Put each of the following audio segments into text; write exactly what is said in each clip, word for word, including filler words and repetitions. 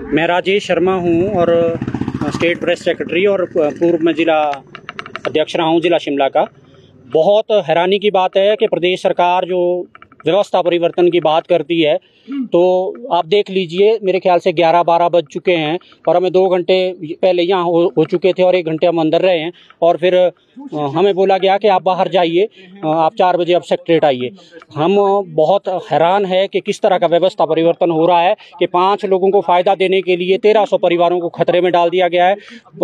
मैं राजेश शर्मा हूं और स्टेट प्रेस सेक्रेटरी और पूर्व में ज़िला अध्यक्ष रहा हूं ज़िला शिमला का। बहुत हैरानी की बात है कि प्रदेश सरकार जो व्यवस्था परिवर्तन की बात करती है, तो आप देख लीजिए मेरे ख्याल से ग्यारह बारह बज चुके हैं और हमें दो घंटे पहले यहाँ हो, हो चुके थे और एक घंटे हम अंदर रहे हैं और फिर हमें बोला गया कि आप बाहर जाइए, आप चार बजे अब सेक्रेटरीट आइए। हम बहुत हैरान है कि किस तरह का व्यवस्था परिवर्तन हो रहा है कि पाँच लोगों को फ़ायदा देने के लिए तेरह सौ परिवारों को खतरे में डाल दिया गया है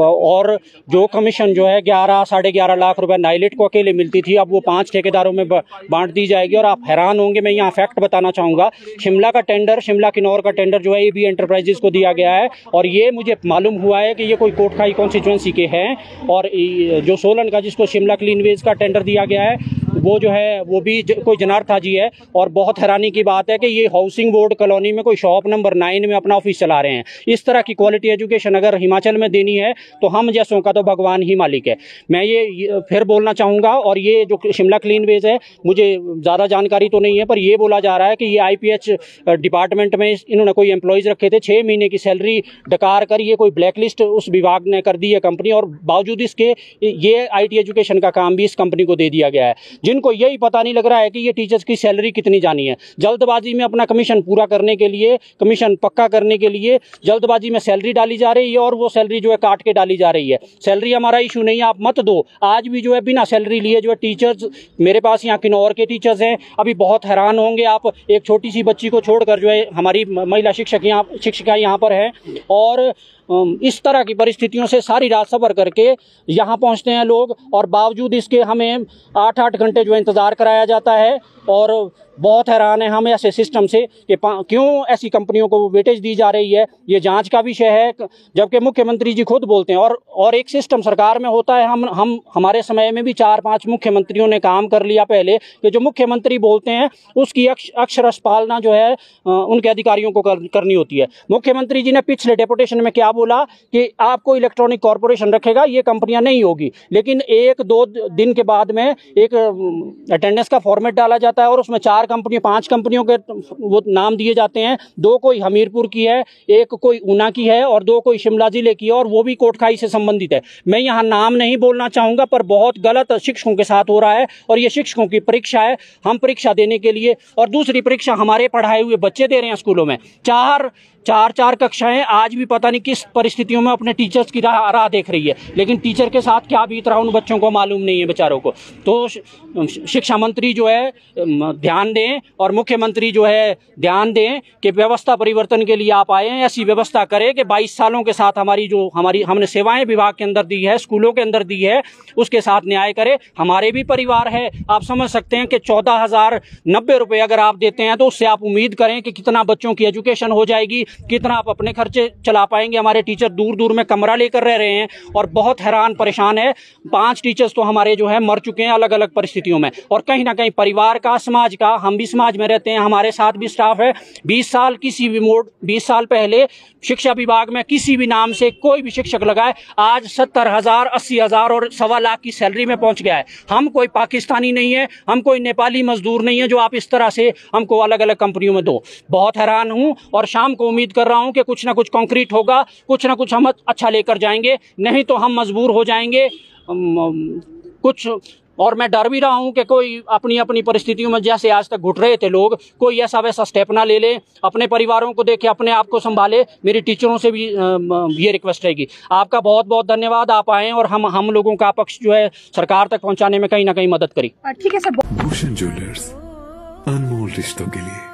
और जो कमीशन जो है ग्यारह साढ़े ग्यारह लाख रुपए नाइलेट को अकेले मिलती थी, अब वो पाँच ठेकेदारों में बांट दी जाएगी। और आप हैरान होंगे, मैं यहाँ फैक्ट बताना चाहूँगा, शिमला का टेंडर, शिमला किन्नौर का टेंडर जो है ए बी एंटरप्राइजेज को दिया गया है और ये मुझे मालूम हुआ है कि ये कोई कोटखाई कॉन्स्टिट्यूएंसी के हैं और जो सोलन का जिसको शिमला क्लीनवेज का टेंडर दिया गया है वो जो है वो भी कोई जनार्था जी है। और बहुत हैरानी की बात है कि ये हाउसिंग बोर्ड कॉलोनी में कोई शॉप नंबर नाइन में अपना ऑफिस चला रहे हैं। इस तरह की क्वालिटी एजुकेशन अगर हिमाचल में देनी है तो हम जैसों का तो भगवान ही मालिक है। मैं ये, ये फिर बोलना चाहूँगा, और ये जो शिमला क्लीनवेज है मुझे ज़्यादा जानकारी तो नहीं है, पर ये बोला जा रहा है कि ये आई पी एच डिपार्टमेंट में इन्होंने कोई एम्प्लॉयज़ रखे थे, छः महीने की सैलरी डकार कर ये कोई ब्लैक लिस्ट उस विभाग ने कर दी है कंपनी, और बावजूद इसके ये आई टी एजुकेशन का काम भी इस कंपनी को दे दिया गया है, जिनको यही पता नहीं लग रहा है कि ये टीचर्स की सैलरी कितनी जानी है। जल्दबाजी में अपना कमीशन पूरा करने के लिए, कमीशन पक्का करने के लिए जल्दबाजी में सैलरी डाली जा रही है और वो सैलरी जो है काट के डाली जा रही है। सैलरी हमारा इशू नहीं है, आप मत दो। आज भी जो है बिना सैलरी लिए जो है टीचर्स, मेरे पास यहाँ किन्नौर के टीचर्स हैं, अभी बहुत हैरान होंगे आप, एक छोटी सी बच्ची को छोड़कर जो है हमारी महिला शिक्षक यहाँ शिक्षिका यहाँ पर है और इस तरह की परिस्थितियों से सारी रात सफ़र करके यहाँ पहुँचते हैं लोग और बावजूद इसके हमें आठ आठ घंटे जो इंतज़ार कराया जाता है। और बहुत हैरान है हम ऐसे सिस्टम से कि क्यों ऐसी कंपनियों को वेटेज दी जा रही है। ये जांच का विषय है, जबकि मुख्यमंत्री जी खुद बोलते हैं। और और एक सिस्टम सरकार में होता है, हम हम हमारे समय में भी चार पांच मुख्यमंत्रियों ने काम कर लिया पहले, कि जो मुख्यमंत्री बोलते हैं उसकी अक्ष, अक्षरश पालना जो है उनके अधिकारियों को कर, करनी होती है। मुख्यमंत्री जी ने पिछले डेपुटेशन में क्या बोला कि आपको इलेक्ट्रॉनिक कॉरपोरेशन रखेगा, ये कंपनियां नहीं होगी, लेकिन एक दो दिन के बाद में एक अटेंडेंस का फॉर्मेट डाला जाता है और उसमें चार कंपनी पांच कंपनियों के वो नाम दिए जाते हैं। दो कोई हमीरपुर की है, एक कोई ऊना की है और दो कोई शिमला जिले की है और वो भी कोटखाई से संबंधित है। मैं यहाँ नाम नहीं बोलना चाहूंगा, पर बहुत गलत शिक्षकों के साथ हो रहा है और ये शिक्षकों की परीक्षा है। हम परीक्षा देने के लिए, और दूसरी परीक्षा हमारे पढ़ाए हुए बच्चे दे रहे हैं स्कूलों में। चार चार चार कक्षाएं आज भी पता नहीं किस परिस्थितियों में अपने टीचर्स की राह राह देख रही है, लेकिन टीचर के साथ क्या बीत रहा उन बच्चों को मालूम नहीं है बेचारों को। तो शिक्षा मंत्री जो है ध्यान दें और मुख्यमंत्री जो है ध्यान दें कि व्यवस्था परिवर्तन के लिए आप आए हैं, ऐसी व्यवस्था करें कि बाईस सालों के साथ हमारी जो हमारी हमने सेवाएं विभाग के अंदर दी है, स्कूलों के अंदर दी है, उसके साथ न्याय करे। हमारे भी परिवार है, आप समझ सकते हैं कि चौदह हजार नब्बे रुपये अगर आप देते हैं तो उससे आप उम्मीद करें कि कितना बच्चों की एजुकेशन हो जाएगी, कितना आप अपने खर्चे चला पाएंगे। हमारे टीचर दूर दूर में कमरा लेकर रह रहे हैं और बहुत हैरान परेशान है। पांच टीचर्स तो हमारे जो है मर चुके हैं अलग अलग परिस्थितियों में। और कहीं ना कहीं परिवार का, समाज का, हम भी समाज में रहते हैं, हमारे साथ भी स्टाफ है। बीस साल किसी भी मोड बीस साल पहले शिक्षा विभाग में किसी भी नाम से कोई भी शिक्षक लगाए, आज सत्तर हजार अस्सी हजार और सवा लाख की सैलरी में पहुंच गया है। हम कोई पाकिस्तानी नहीं है, हम कोई नेपाली मजदूर नहीं है जो आप इस तरह से हमको अलग अलग कंपनियों में दो। बहुत हैरान हूं और शाम को उम्मीद कर रहा हूं कि कुछ ना कुछ कॉन्क्रीट होगा, कुछ ना कुछ हम अच्छा लेकर जाएंगे, नहीं तो हम मजबूर हो जाएंगे कुछ। और मैं डर भी रहा हूं कि कोई अपनी अपनी परिस्थितियों में जैसे आज तक घुट रहे थे लोग, कोई ऐसा वैसा स्टेप ना ले ले, अपने परिवारों को देखे, अपने आप को संभाले। मेरी टीचरों से भी ये रिक्वेस्ट रहेगी। आपका बहुत बहुत धन्यवाद, आप आए और हम हम लोगों का पक्ष जो है सरकार तक पहुंचाने में कहीं ना कहीं मदद करी। ठीक है सर। भूषण ज्वेलर्स, अनमोल रिश्तों के लिए।